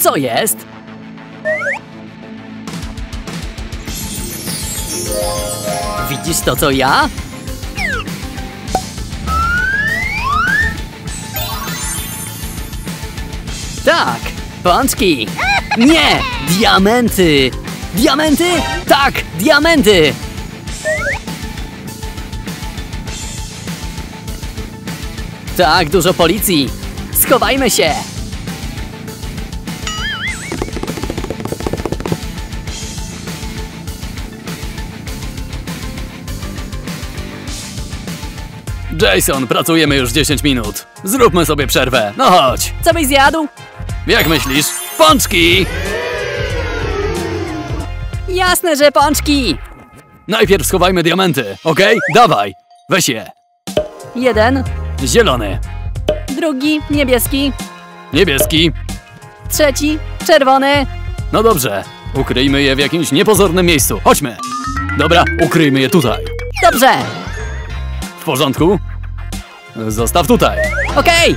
Co jest? Widzisz to, co ja? Tak, pączki. Nie, diamenty. Diamenty? Tak, diamenty. Tak, dużo policji. Schowajmy się. Jason, pracujemy już 10 minut. Zróbmy sobie przerwę. No chodź. Co byś zjadł? Jak myślisz? Pączki! Jasne, że pączki. Najpierw schowajmy diamenty, okej? Dawaj, weź je. Jeden, Zielony, drugi, niebieski, niebieski. trzeci, czerwony. No dobrze, ukryjmy je w jakimś niepozornym miejscu. Chodźmy. Dobra, ukryjmy je tutaj. Dobrze. W porządku? Zostaw tutaj. Okej.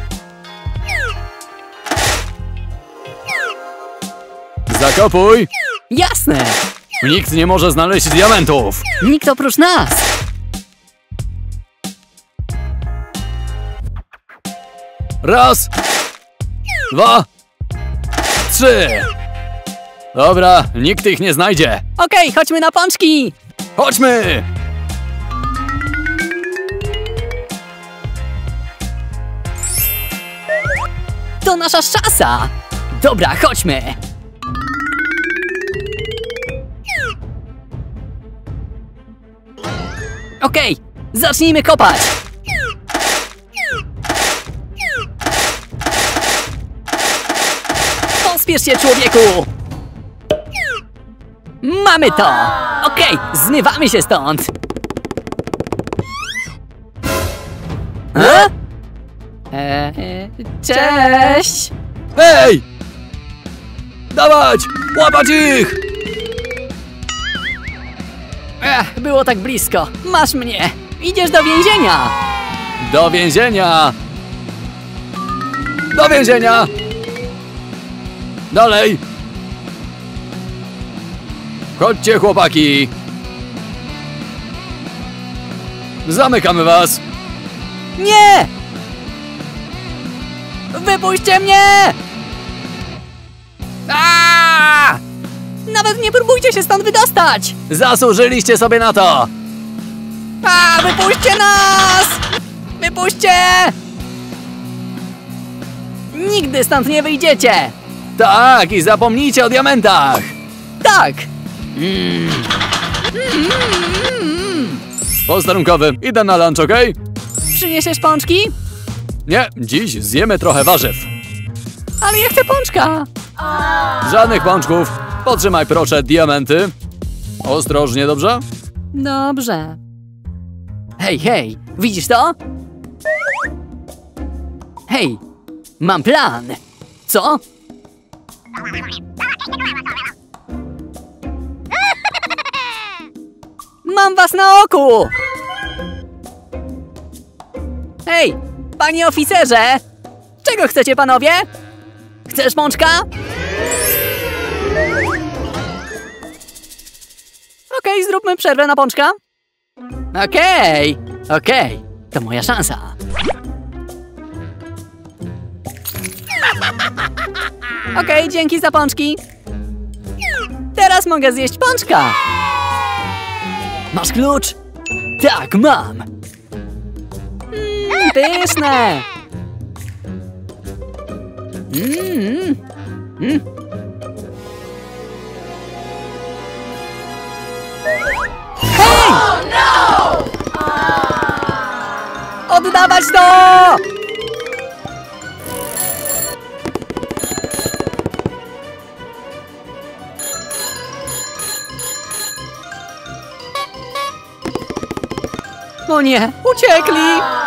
Zakopuj. Jasne. Nikt nie może znaleźć diamentów. Nikt oprócz nas. Raz. 2. 3. Dobra, nikt ich nie znajdzie. Okej, chodźmy na pączki. Chodźmy! To nasza szansa. Dobra, chodźmy. Okej, zacznijmy kopać. Pospiesz się, człowieku. Mamy to. Okej, zmywamy się stąd. A? Cześć. Hej! Dawać! Łapać ich! Było tak blisko. Masz mnie. Idziesz do więzienia. Do więzienia! Do więzienia! Dalej! Chodźcie, chłopaki! Zamykamy was! Nie! Wypuśćcie mnie! Aaaa! Nawet nie próbujcie się stąd wydostać! Zasłużyliście sobie na to! Wypuśćcie nas! Wypuśćcie! Nigdy stąd nie wyjdziecie! Tak, i zapomnijcie o diamentach! Tak! Posterunkowy, idę na lunch, okej? Przyniesiesz pączki? Nie, dziś zjemy trochę warzyw. Ale ja chcę pączka! Żadnych pączków. Potrzymaj proszę diamenty. Ostrożnie, dobrze? Dobrze. Hej, hej, widzisz to? Hej, mam plan. Co? Mam was na oku! Hej, panie oficerze! Czego chcecie, panowie? Chcesz pączka? Okej, zróbmy przerwę na pączka. Okej, to moja szansa. Okej, dzięki za pączki. Teraz mogę zjeść pączka. Masz klucz? Tak, mam. Pyszne. Hej! Oddawać to! O nie, uciekli!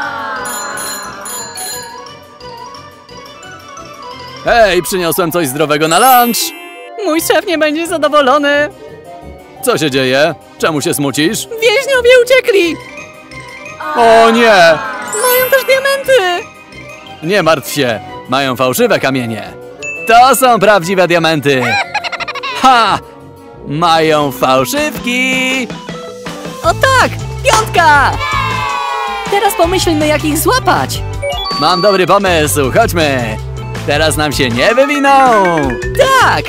Hej, przyniosłem coś zdrowego na lunch. Mój szef nie będzie zadowolony. Co się dzieje? Czemu się smucisz? Więźniowie uciekli! O nie! Mają też diamenty! Nie martw się, mają fałszywe kamienie. To są prawdziwe diamenty. Ha! Mają fałszywki. O tak! 5! Teraz pomyślmy, jak ich złapać. Mam dobry pomysł, chodźmy. Teraz nam się nie wywiną. Tak!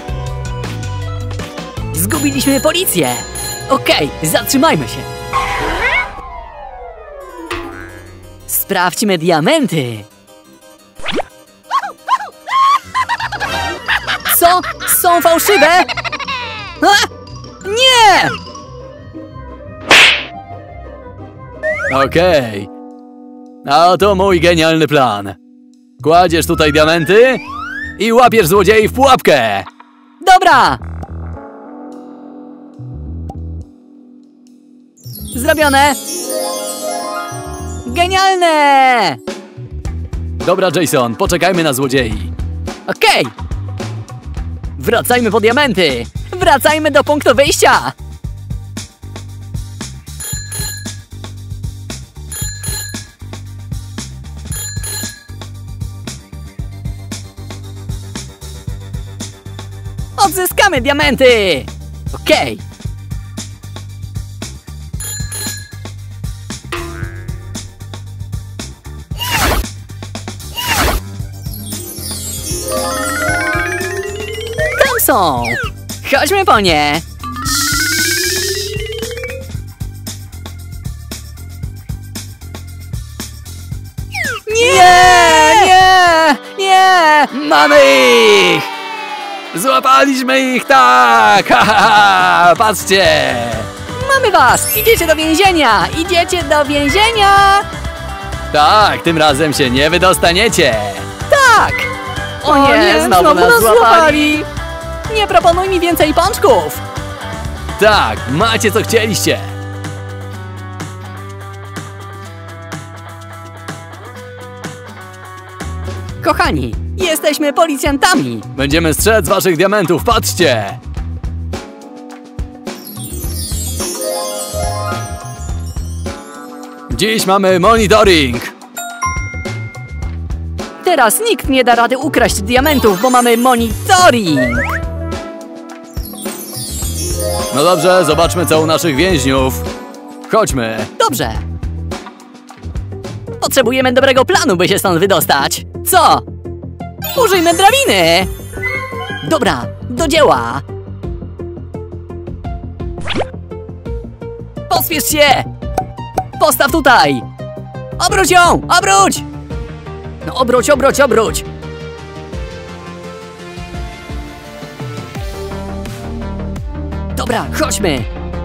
Zgubiliśmy policję. Okej, zatrzymajmy się. Sprawdźmy diamenty. Co? Są fałszywe? A! Nie! Okej. A oto mój genialny plan. Kładziesz tutaj diamenty i łapiesz złodziei w pułapkę. Dobra! Zrobione! Genialne! Dobra, Jason, poczekajmy na złodziei. Okej! Wracajmy po diamenty! Wracajmy do punktu wyjścia! Odzyskamy diamenty! Okej! Tam są! Chodźmy po nie! Nie! Nie! Nie! Mamy ich! Złapaliśmy ich, tak! Ha, ha, ha. Patrzcie! Mamy was! Idziecie do więzienia! Idziecie do więzienia! Tak, tym razem się nie wydostaniecie. Tak! O nie, znowu nas złapali! Nie proponuj mi więcej pączków! Tak, macie co chcieliście. Kochani, jesteśmy policjantami! Będziemy strzec waszych diamentów, patrzcie! Dziś mamy monitoring. Teraz nikt nie da rady ukraść diamentów, bo mamy monitoring! No dobrze, zobaczmy co u naszych więźniów. Chodźmy. Dobrze. Potrzebujemy dobrego planu, by się stąd wydostać. Co? Użyjmy drabiny! Dobra, do dzieła! Pospiesz się! Postaw tutaj! Obróć ją! Obróć! No obróć, obróć, obróć! Dobra, chodźmy!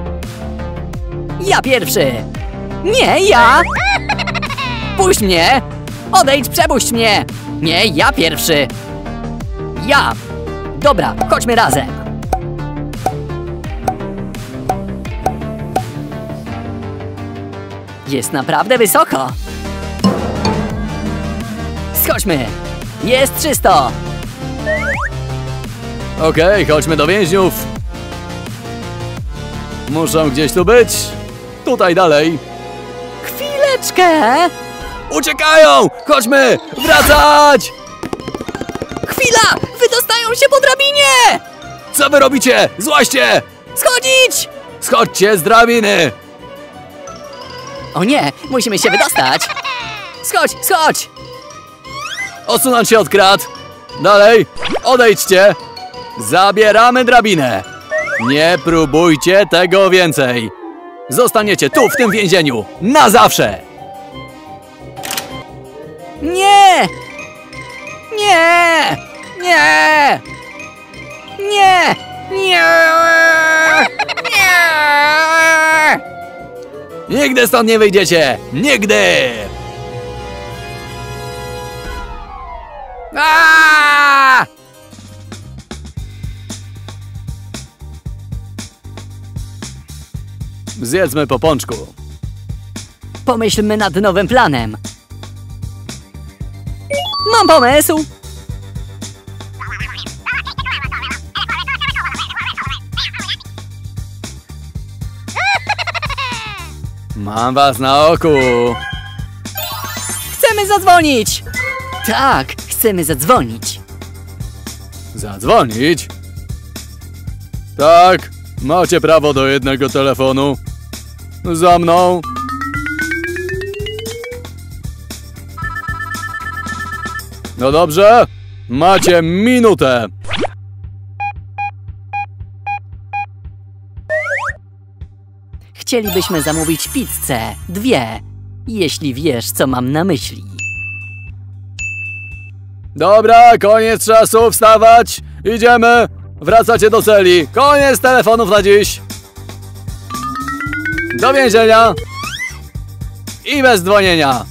Ja pierwszy! Nie, ja! Puść mnie! Odejdź, przepuść mnie! Nie, ja pierwszy! Ja! Dobra, chodźmy razem! Jest naprawdę wysoko! Schodźmy! Jest czysto! Okej, chodźmy do więźniów. Muszą gdzieś tu być. Tutaj dalej. Chwileczkę! Uciekają! Chodźmy! Wracać! Chwila! Wydostają się po drabinie! Co wy robicie? Złaście! Schodzić! Schodźcie z drabiny! O nie, musimy się wydostać! Schodź, schodź! Odsunąć się od krat. Dalej. Odejdźcie. Zabieramy drabinę. Nie próbujcie tego więcej. Zostaniecie tu, w tym więzieniu. Na zawsze. Nie! Nie! Nie! Nie! Nie! Nie! Nigdy stąd nie wyjdziecie. Nigdy. Aaaa! Zjedzmy po pączku. Pomyślmy nad nowym planem. Mam pomysł! Mam was na oku. Chcemy zadzwonić! Tak, chcemy zadzwonić. Zadzwonić? Tak, macie prawo do jednego telefonu. Za mną. No dobrze, macie minutę. Chcielibyśmy zamówić pizzę. 2. Jeśli wiesz, co mam na myśli. Dobra, koniec czasu, wstawać. Idziemy. Wracacie do celi. Koniec telefonów na dziś. Do więzienia. I bez dzwonienia.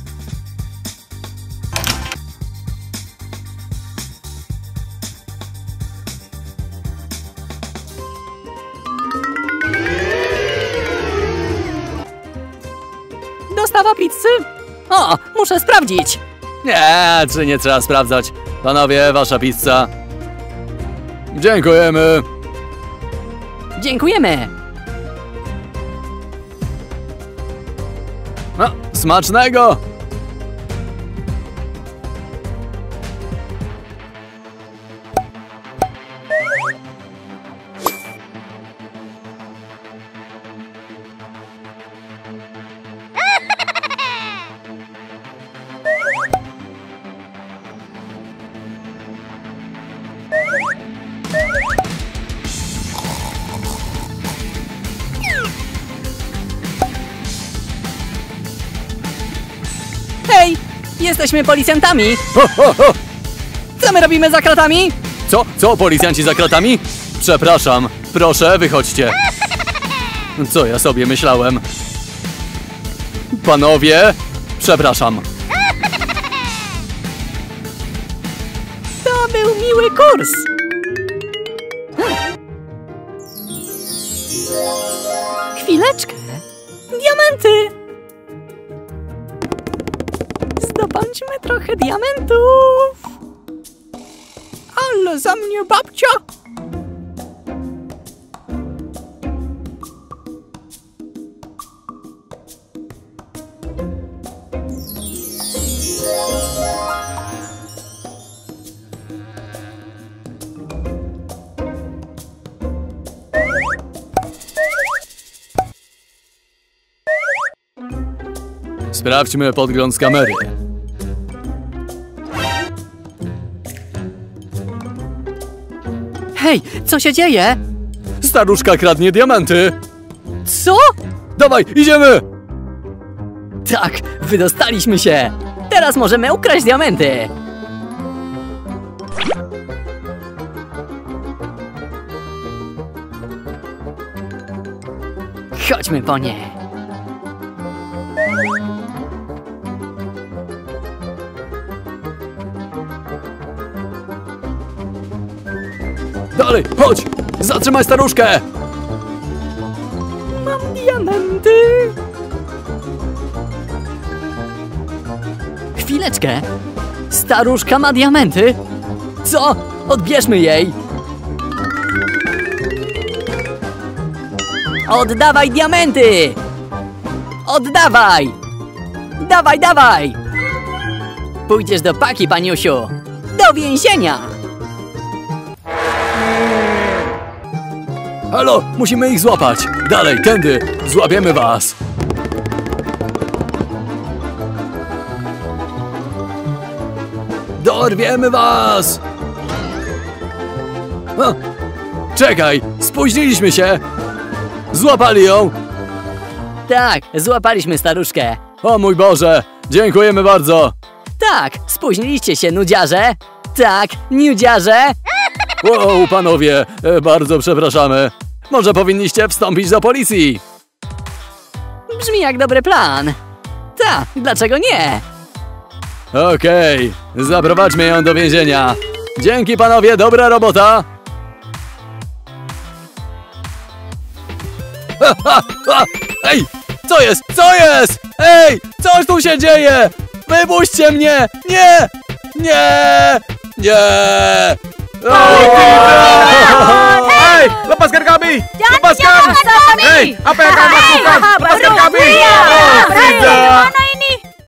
Dostawa pizzy? O, muszę sprawdzić. Nie, czy nie trzeba sprawdzać. Panowie, wasza pizza. Dziękujemy. Dziękujemy. No, smacznego. Hej, jesteśmy policjantami. Ho, ho, ho. Co my robimy za kratami? Co, policjanci za kratami? Przepraszam, proszę, wychodźcie. Co ja sobie myślałem? Panowie, przepraszam. To był miły kurs. Chwileczkę. Diamenty. Zdobądźmy trochę diamentów. Ale za mnie babcia. Sprawdźmy podgląd z kamery. Hej, co się dzieje? Staruszka kradnie diamenty. Co? Dawaj, idziemy! Tak, wydostaliśmy się. Teraz możemy ukraść diamenty. Chodźmy po nie. Dalej, chodź! Zatrzymaj staruszkę! Mam diamenty. Chwileczkę. Staruszka ma diamenty? Co? Odbierzmy jej. Oddawaj diamenty! Oddawaj! Dawaj, dawaj! Pójdziesz do paki, paniusiu. Do więzienia! Halo, musimy ich złapać! Dalej, tędy! Złapiemy was! Dorwiemy was! O, czekaj! Spóźniliśmy się! Złapali ją! Tak, złapaliśmy staruszkę. O mój Boże! Dziękujemy bardzo! Tak, spóźniliście się, nudziarze. Tak, nudziarze. Wow, panowie, bardzo przepraszamy. Może powinniście wstąpić do policji. Brzmi jak dobry plan. Tak, dlaczego nie? Okej, zaprowadźmy ją do więzienia. Dzięki panowie, dobra robota. Ha, ha, ha. Ej, co jest? Co jest? Ej, coś tu się dzieje! Wypuśćcie mnie! Nie! Nie! Nie! Hey, lepaskan kami! Lepaskan! Hey, apa yang kamu lakukan? Lepaskan kami! Mana ini?